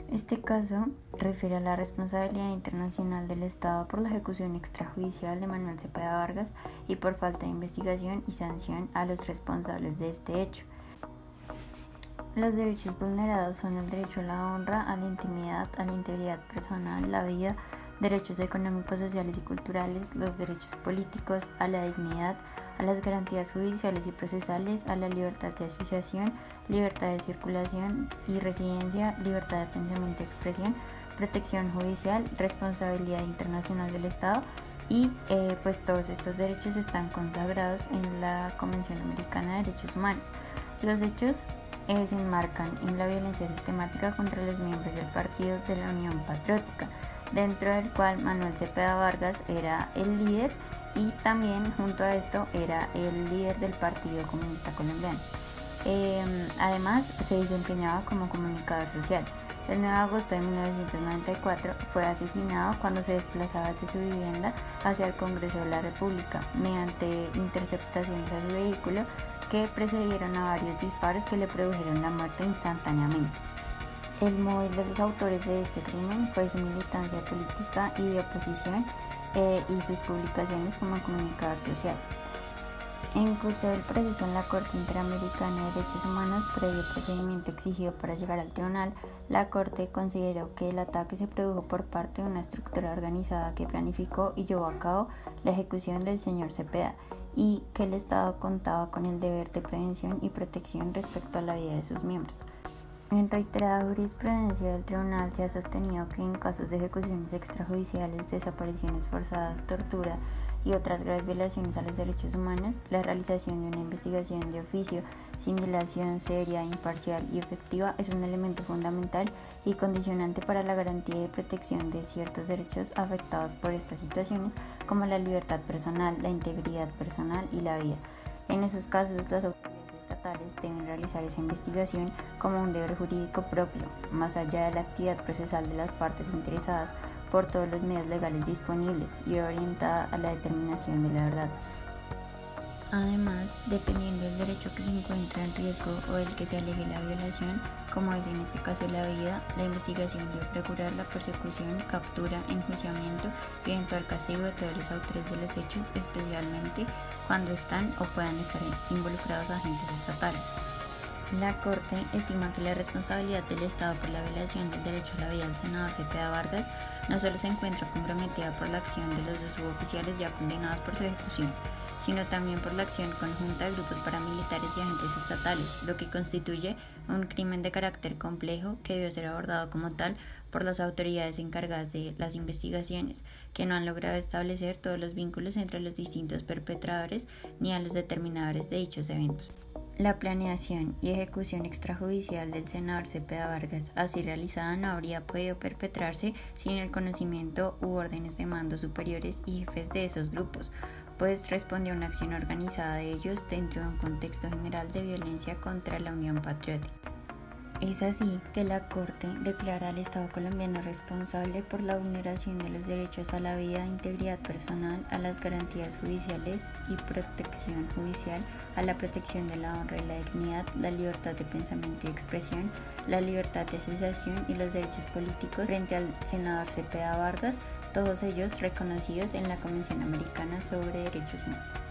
Este caso refiere a la responsabilidad internacional del Estado por la ejecución extrajudicial de Manuel Cepeda Vargas y por falta de investigación y sanción a los responsables de este hecho. Los derechos vulnerados son el derecho a la honra, a la intimidad, a la integridad personal, la vida, derechos económicos, sociales y culturales, los derechos políticos, a la dignidad, a las garantías judiciales y procesales, a la libertad de asociación, libertad de circulación y residencia, libertad de pensamiento y expresión, protección judicial, responsabilidad internacional del Estado y pues todos estos derechos están consagrados en la Convención Americana de Derechos Humanos. Los hechos se enmarcan en la violencia sistemática contra los miembros del Partido de la Unión Patriótica, dentro del cual Manuel Cepeda Vargas era el líder y también junto a esto era el líder del Partido Comunista Colombiano. Además se desempeñaba como comunicador social. El 9 de agosto de 1994 fue asesinado cuando se desplazaba desde su vivienda hacia el Congreso de la República mediante interceptaciones a su vehículo que precedieron a varios disparos que le produjeron la muerte instantáneamente. El móvil de los autores de este crimen fue su militancia política y de oposición y sus publicaciones como comunicador social. En curso del proceso en la Corte Interamericana de Derechos Humanos, previo procedimiento exigido para llegar al tribunal, la Corte consideró que el ataque se produjo por parte de una estructura organizada que planificó y llevó a cabo la ejecución del señor Cepeda y que el Estado contaba con el deber de prevención y protección respecto a la vida de sus miembros. En reiterada jurisprudencia del tribunal se ha sostenido que en casos de ejecuciones extrajudiciales, desapariciones forzadas, tortura y otras graves violaciones a los derechos humanos, la realización de una investigación de oficio sin dilación, seria, imparcial y efectiva es un elemento fundamental y condicionante para la garantía y protección de ciertos derechos afectados por estas situaciones, como la libertad personal, la integridad personal y la vida. En esos casos, las autoridades estatales deben realizar esa investigación como un deber jurídico propio, más allá de la actividad procesal de las partes interesadas por todos los medios legales disponibles y orientada a la determinación de la verdad. Además, dependiendo del derecho que se encuentra en riesgo o del que se alegue la violación, como es en este caso la vida, la investigación debe procurar la persecución, captura, enjuiciamiento y eventual castigo de todos los autores de los hechos, especialmente cuando están o puedan estar involucrados agentes estatales. La Corte estima que la responsabilidad del Estado por la violación del derecho a la vida del senador Cepeda Vargas no solo se encuentra comprometida por la acción de los dos suboficiales ya condenados por su ejecución, sino también por la acción conjunta de grupos paramilitares y agentes estatales, lo que constituye un crimen de carácter complejo que debe ser abordado como tal por las autoridades encargadas de las investigaciones, que no han logrado establecer todos los vínculos entre los distintos perpetradores ni a los determinadores de dichos eventos. La planeación y ejecución extrajudicial del senador Cepeda Vargas, así realizada, no habría podido perpetrarse sin el conocimiento u órdenes de mando superiores y jefes de esos grupos, pues responde a una acción organizada de ellos dentro de un contexto general de violencia contra la Unión Patriótica. Es así que la Corte declara al Estado colombiano responsable por la vulneración de los derechos a la vida, integridad personal, a las garantías judiciales y protección judicial, a la protección de la honra y la dignidad, la libertad de pensamiento y expresión, la libertad de asociación y los derechos políticos frente al senador Cepeda Vargas, todos ellos reconocidos en la Convención Americana sobre Derechos Humanos.